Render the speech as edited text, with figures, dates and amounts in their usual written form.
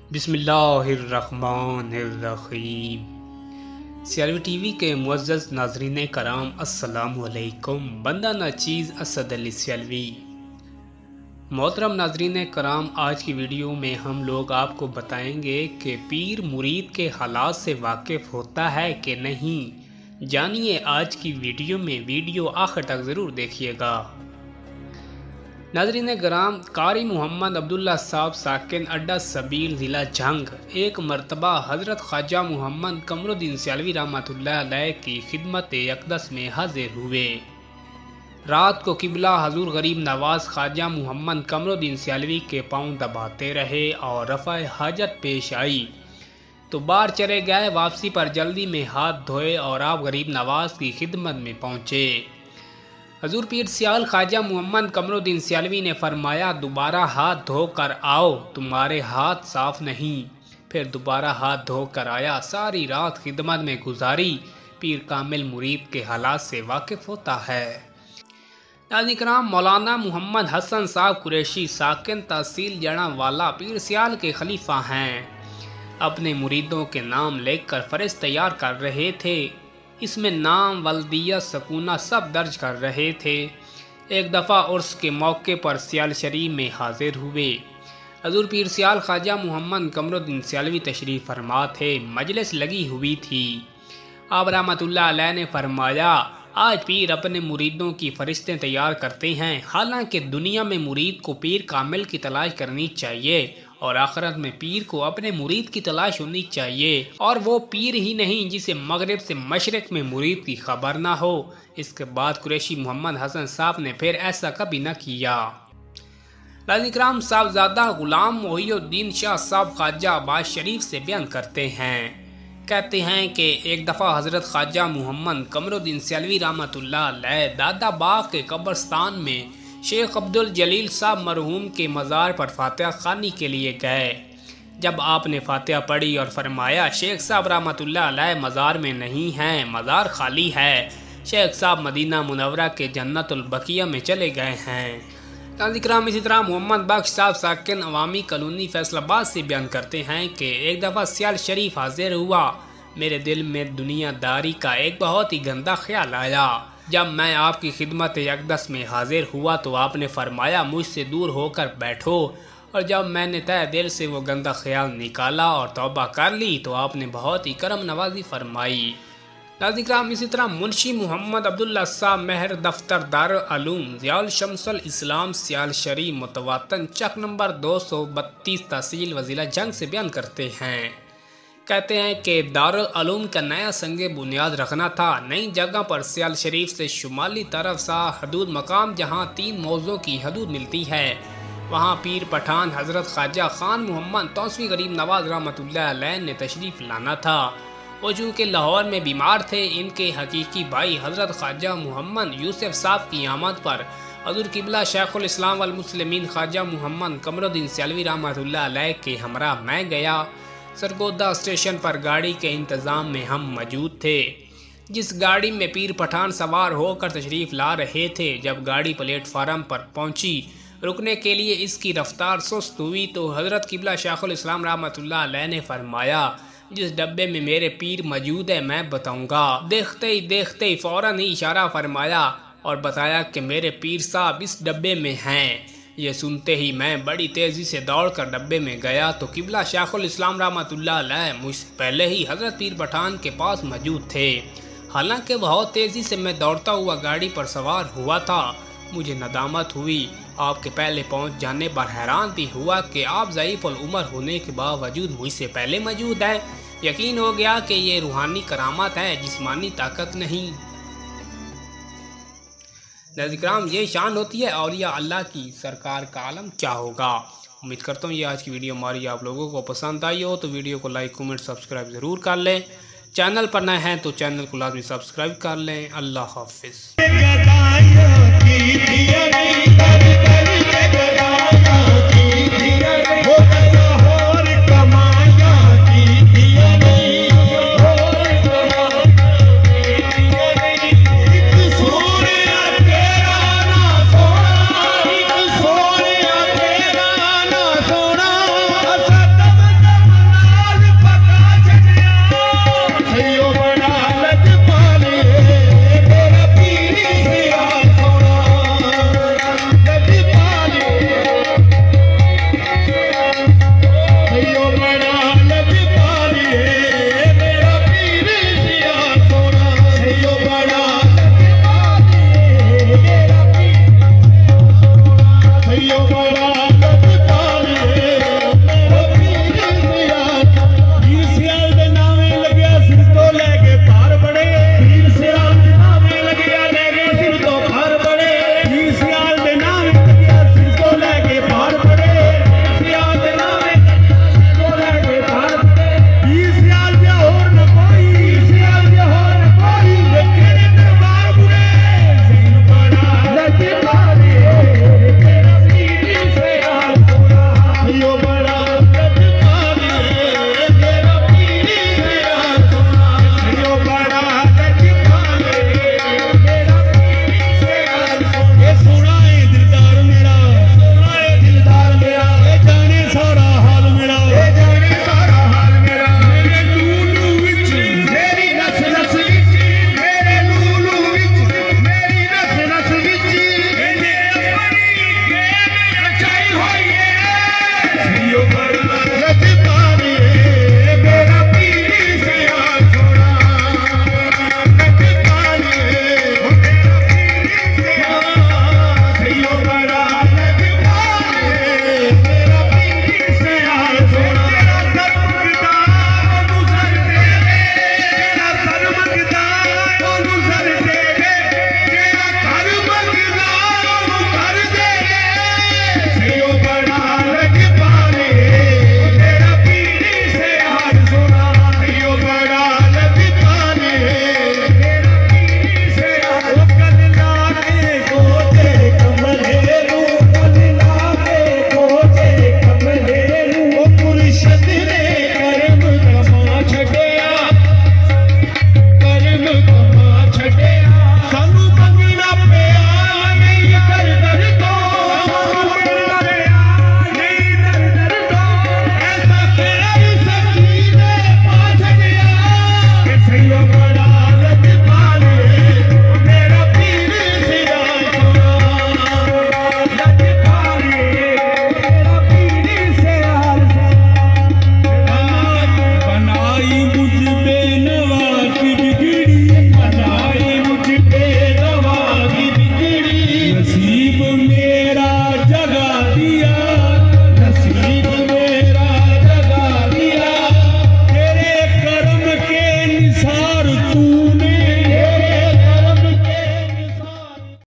बिस्मिल्लाहिर्रहमानिर्रहीम। सियालवी टीवी के मुअज़्ज़ज़ नाज़रीन कराम, अस्सलामु अलैकुम। बंदा नाचीज़ असद अली सियालवी। मोहतरम नाज़रीन कराम, आज की वीडियो में हम लोग आपको बताएंगे कि पीर मुरीद के हालात से वाकिफ़ होता है कि नहीं। जानिए आज की वीडियो में, वीडियो आखिर तक ज़रूर देखिएगा। नाज़रीन कराम, कारी मोहम्मद अब्दुल्ला साहब साकिन अड्डा सबील ज़िला जंग एक मरतबा हज़रत ख्वाजा मोहम्मद कमरुद्दीन सियालवी रहमतुल्लाह अलैह की खिदमत अक़दस में हाजिर हुए। रात को किबला हजूर गरीब नवाज ख्वाजा मोहम्मद कमरुद्दीन सियालवी के पाँव दबाते रहे और रफ़ा हाजत पेश आई तो बाहर चले गए। वापसी पर जल्दी में हाथ धोए और आप गरीब नवाज की खिदमत में पहुँचे। हजूर पीर सियाल ख्वाजा मोहम्मद कमरुद्दीन सियालवी ने फरमाया, दोबारा हाथ धो कर आओ, तुम्हारे हाथ साफ नहीं। फिर दोबारा हाथ धो कर आया। सारी रात खिदमत में गुजारी। पीर कामिल मुरीद के हालात से वाकिफ़ होता है। नाज़रीन कराम, मौलाना मोहम्मद हसन साहब कुरैशी साकिन तहसील जड़ावाला पीर सियाल के खलीफा हैं। अपने मुरीदों के नाम लेकर फ़रिश्त तैयार कर रहे थे। इसमें नाम, वल्दिया, सकूना सब दर्ज कर रहे थे। एक दफ़ा उर्स के मौके पर सियाल शरीफ में हाजिर हुए। हजूर पीर सियाल ख्वाजा मोहम्मद कमरुद्दीन सियालवी तशरीफ़ फरमा थे। मजलिस लगी हुई थी। आप रहमतुल्लाह अलैह ने फरमाया, आज पीर अपने मुरीदों की फरिश्तें तैयार करते हैं। हालांकि दुनिया में मुरीद को पीर कामिल की तलाश करनी चाहिए और आखिरत में पीर को अपने मुरीद की तलाश होनी चाहिए, और वो पीर ही नहीं जिसे मगरिब से मशरिक में मुरीद की खबर ना हो। इसके बाद कुरैशी मोहम्मद हसन साहब ने फिर ऐसा कभी न किया। नाज़रीन कराम, साहबजादा गुलाम मोहिउद्दीन शाह साहब ख्वाजा अब्बास शरीफ से बयान करते हैं, कहते हैं कि एक दफ़ा हज़रत ख्वाजा मोहम्मद कमरुद्दीन सियालवी रहमतुल्लाह अलैह दादा बाग के कब्रस्तान में शेख अब्दुल जलील साहब मरहूम के मज़ार पर फातिहा ख़ानी के लिए गए। जब आपने फातिहा पढ़ी और फरमाया, शेख साहब रहमतुल्लाह अलैह मज़ार में नहीं हैं, मज़ार खाली है, शेख साहब मदीना मुनव्वरा के जन्नतुल बकिया में चले गए हैं। नाज़रीन कराम, इसी तरह मोहम्मद बख्श साहब साकिन अवामी कॉलोनी फैसलाबाद से बयान करते हैं कि एक दफ़ा सियाल शरीफ हाजिर हुआ। मेरे दिल में दुनियादारी का एक बहुत ही गंदा ख्याल आया। जब मैं आपकी खिदमत अक़दस में हाजिर हुआ तो आपने फरमाया, मुझसे दूर होकर बैठो। और जब मैंने तय दिल से वो गंदा ख्याल निकाला और तौबा कर ली तो आपने बहुत ही करम नवाजी फरमाई। नाज़रीन कराम, इसी तरह मुंशी मोहम्मद अब्दुल्ला साहब महर दफ्तर दारुल उलूम ज़ियाउल शम्सुल इस्लाम सियाल शरीफ मुतवातन चक नंबर 232 तहसील व ज़िला जंग से बयान करते हैं, कहते हैं कि दारुल उलूम का नया संगे बुनियाद रखना था। नई जगह पर सियाल शरीफ से शुमाली तरफ सा हदूद मकाम जहाँ 3 मौज़ों की हदूद मिलती है, वहाँ पीर पठान हज़रत ख्वाजा खान मोहम्मद तौसवी गरीब नवाज रहमतुल्लाह अलैह ने तशरीफ़ लाना था। वो चूँकि लाहौर में बीमार थे, इनके हकीकी भाई हज़रत ख्वाजा मोहम्मद यूसुफ साहब की आमद पर हज़ूर किबला शेखुल इस्लाम वल मुस्लिमीन ख्वाजा मोहम्मद कमरुद्दीन सियालवी रहमतुल्लाह अलैह के हमरा मैं गया। सरगोदा स्टेशन पर गाड़ी के इंतज़ाम में हम मौजूद थे, जिस गाड़ी में पीर पठान सवार होकर तशरीफ़ ला रहे थे। जब गाड़ी प्लेटफार्म पर पहुंची, रुकने के लिए इसकी रफ्तार सुस्त हुई तो हज़रत किबला शेखुल इस्लाम रहमतुल्लाह अलैह ने फरमाया, जिस डब्बे में मेरे पीर मौजूद है मैं बताऊंगा। देखते ही फ़ौरन ही इशारा फरमाया और बताया कि मेरे पीर साहब इस डब्बे में हैं। ये सुनते ही मैं बड़ी तेज़ी से दौड़कर डब्बे में गया तो किबला शेखुल इस्लाम रहमतुल्लाह अलैह मुझसे पहले ही हज़रत पीर पठान के पास मौजूद थे। हालांकि बहुत तेज़ी से मैं दौड़ता हुआ गाड़ी पर सवार हुआ था। मुझे नदामत हुई। आपके पहले पहुंच जाने पर हैरान भी हुआ कि आप ज़ईफ़ुल उम्र होने के बावजूद मुझसे पहले मौजूद हैं। यकीन हो गया कि ये रूहानी करामत है, जिस्मानी ताकत नहीं। नाज़रीन कराम, ये शान होती है औलिया अल्लाह की, सरकार का आलम क्या होगा। उम्मीद करता हूँ ये आज की वीडियो हमारी आप लोगों को पसंद आई हो तो वीडियो को लाइक, कमेंट, सब्सक्राइब ज़रूर कर लें। चैनल पर नए हैं तो चैनल को लाजमी सब्सक्राइब कर लें। अल्लाह हाफिज़। वीडियो को